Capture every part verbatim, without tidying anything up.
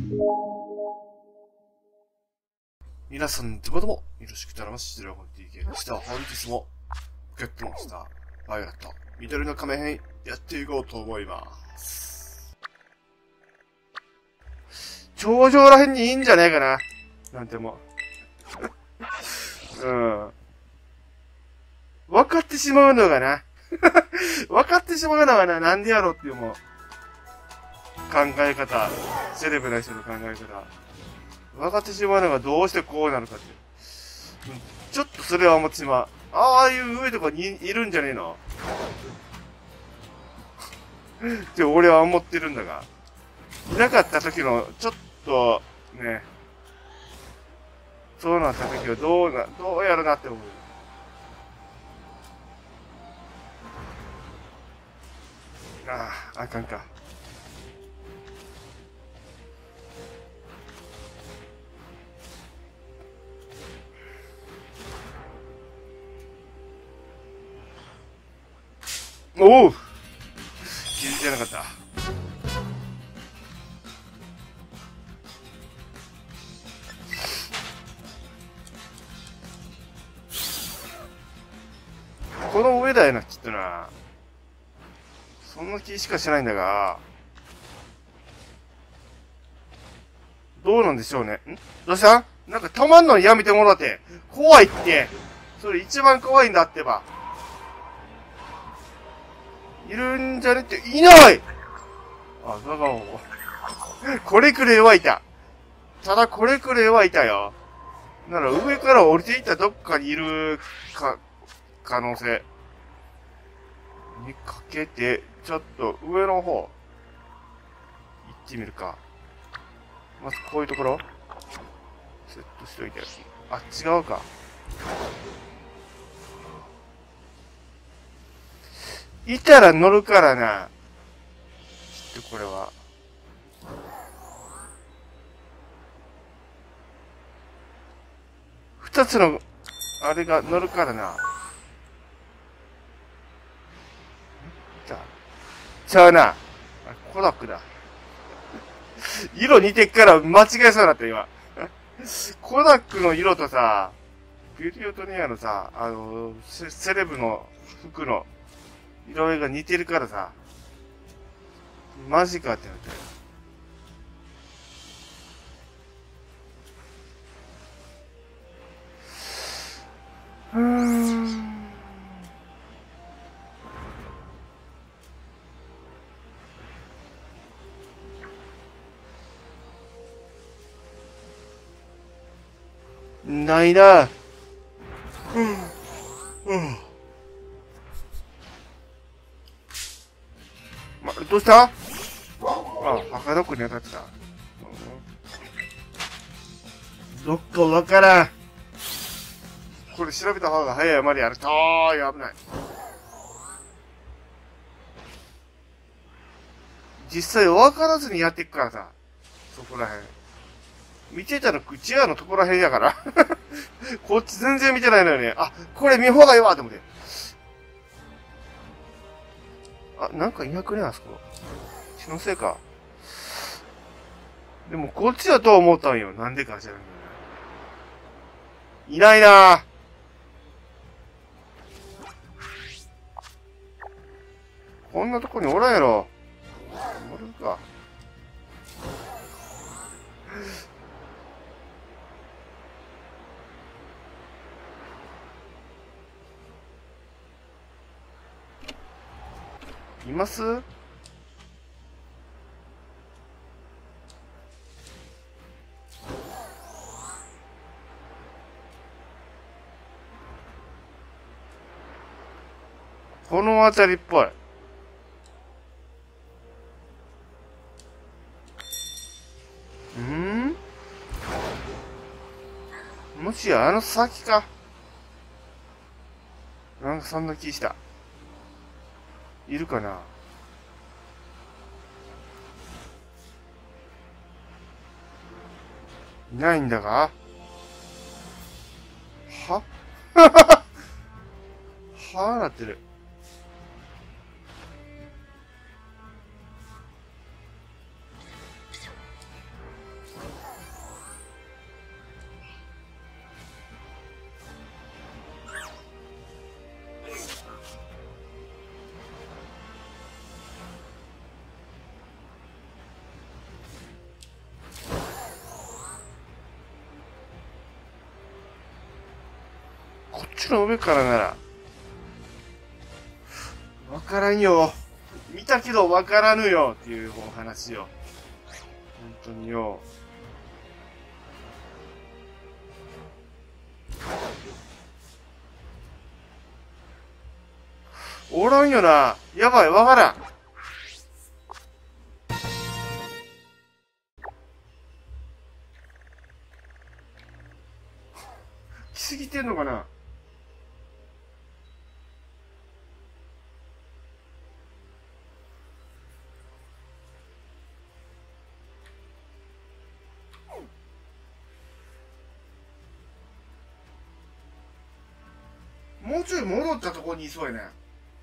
皆さん、どうもどうも、よろしく頼みます。ドラゴン ティーケー でした。本日も、ポケットモンスター、バイオレット、緑の仮面編、やっていこうと思います。頂上ら辺にいいんじゃねえかな。なんても。うん。分かってしまうのがな。分かってしまうのがな、なんでやろうっていうもう、考え方。セレブな人の考え方。分かってしまうのがどうしてこうなるかって。ちょっとそれは思ってしまう。ああいう上とかにいるんじゃねえのって俺は思ってるんだが。いなかった時の、ちょっと、ね。そうなった時はどうな、どうやるなって思う。ああ、あかんか。おお気づいてなかった。この上だよな、きっとな。そんな気しかしないんだが。どうなんでしょうね。んどうしたなんか止まんのやめてもらって。怖いって。それ一番怖いんだってば。いるんじゃねって、いないあ、だが、これくらいはいた。ただこれくらいはいたよ。なら上から降りていったどっかにいるか、可能性。にかけて、ちょっと上の方、行ってみるか。まずこういうところ、セットしといて。あ、違うか。いたら乗るからな。きっとこれは。二つの、あれが乗るからな。じゃあ、ちゃうな。あ、コダックだ。色似てっから間違えそうになった今。コダックの色とさ、ビューティーオトニアのさ、あの、セ、セレブの服の色合いが似てるからさ、マジかってなって。うーん。ないな。うん。うん。ま、どうしたあ、赤ドックに当たってた。どっかわからん。これ調べた方が早いまでやるとー、危ない。実際わからずにやっていくからさ。そこらへん。見てたの口屋のとこらへんやから。こっち全然見てないのよね。あ、これ見方がいいわって思って。あ、なんかいなくねあそこ。気のせいか。でもこっちだと思ったんよ。なんでか知らんけど。いないなぁ。こんなとこにおらんやろ。おるか。いますこの辺りっぽい。んもしやあの先か。なんかそんな気した。いるかないないんだがははぁなってる。 ちの上からなら。わからんよ。見たけどわからぬよっていうお話よ。本当によ。おらんよな。やばい、わからん。来すぎてんのかな。もうちょい戻ったとこにいそうやね。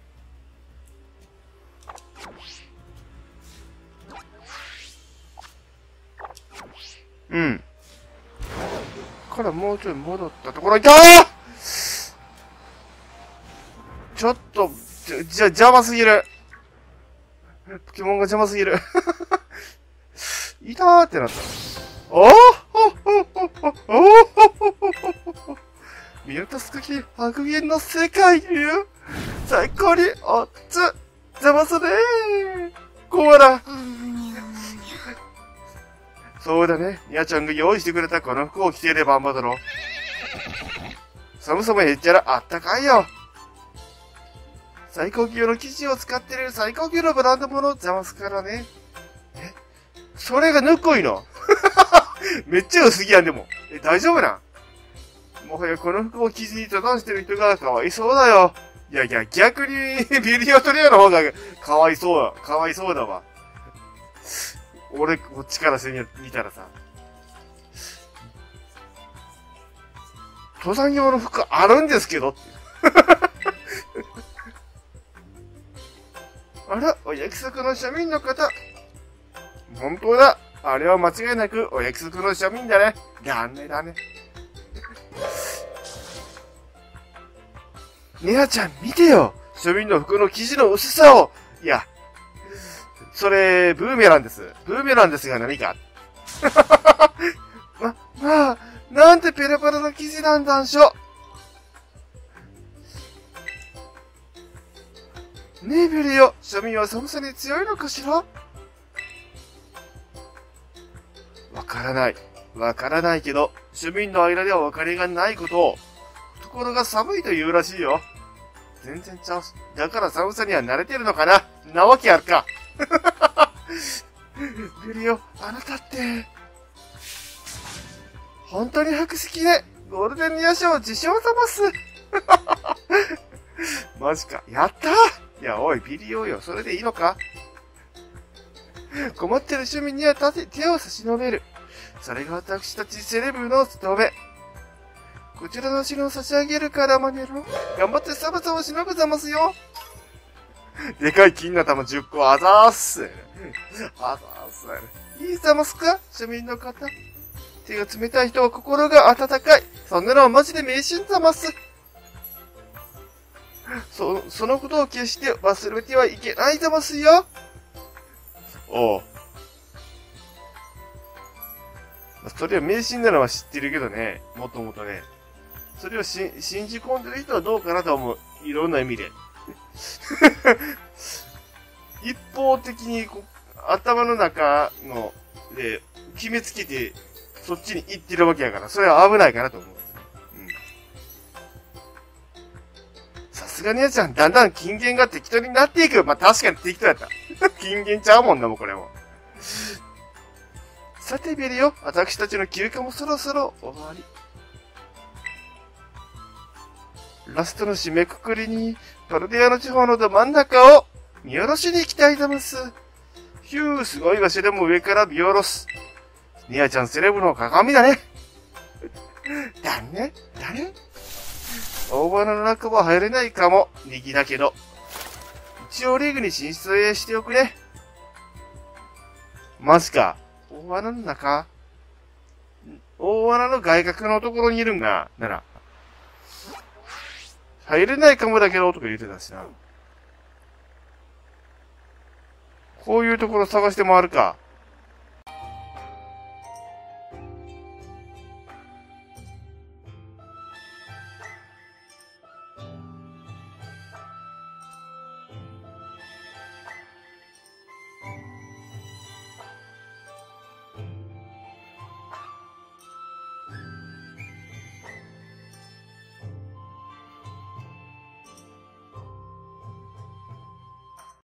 うん。からもうちょい戻ったところにいたー。ちょっと、じゃ、じゃ、邪魔すぎる。ポケモンが邪魔すぎる。いたーってなった。おー見渡す限り白銀の世界よ。最高におっつ、邪魔すねー。コーラ。そうだね。ニャちゃんが用意してくれたこの服を着ていればあんまだろ。寒さもへっちゃらあったかいよ。最高級の生地を使ってる最高級のブランド物を邪魔すからね。え、それがぬっこいのめっちゃ薄着やんでも。え、大丈夫なん？もはやこの服を生地に登壇してる人がかわいそうだよ。いやいや、逆にビリオトリアの方がかわいそうだ。かわいそうだわ。俺、こっちからしてみたらさ。登山用の服あるんですけどって。あら、お約束の庶民の方。本当だ。あれは間違いなくお約束の庶民だね。だねだね。ネアちゃん見てよ。庶民の服の生地の薄さを。いや、それ、ブーメランです。ブーメランですが何か。ま、まあ、なんてペラペラな生地なんだんしょ。ねえベリオ、庶民は寒さに強いのかしら？わからない。わからないけど、庶民の間では別れがないことを、懐が寒いと言うらしいよ。全然ちゃう。だから寒さには慣れてるのかな？なわけあるか。ベリオ、あなたって、本当に博識ね。ゴールデンニア賞受賞ざます。マジか。やったー。いや、おい、ビリオよ。それでいいのか？困ってる庶民には手手を差し伸べる。それが私たちセレブの務め。こちらの城を差し上げるからマネロ。頑張って寒さをしのぐざますよ。でかい金の玉じゅっこあざーす。あざーす。いいざますか庶民の方。手が冷たい人は心が温かい。そんなのはマジで迷信ざます。そ、そのことを決して忘れてはいけないざますよ。おう。それは迷信なのは知ってるけどね。もともとね。それをし信じ込んでる人はどうかなと思う。いろんな意味で。一方的にこ頭の中ので決めつけてそっちに行ってるわけやから、それは危ないかなと思う。さすがにやちゃん、だんだん金言が適当になっていく。まあ、確かに適当やった。金言ちゃうもんな、もうこれも。さて、ベリオ、私たちの休暇もそろそろ終わり。ラストの締めくくりに、パルディアの地方のど真ん中を見下ろしに行きたいざます。ヒュー、すごい場所でも上から見下ろす。ニアちゃんセレブの鏡だね。だね、だね。大穴の中は入れないかも、右だけど。一応リーグに進出しておくね。マジか。大穴の中？大穴の外角のところにいるんが、なら。入れないかもだけど、とか言ってたしな。こういうところ探して回るか。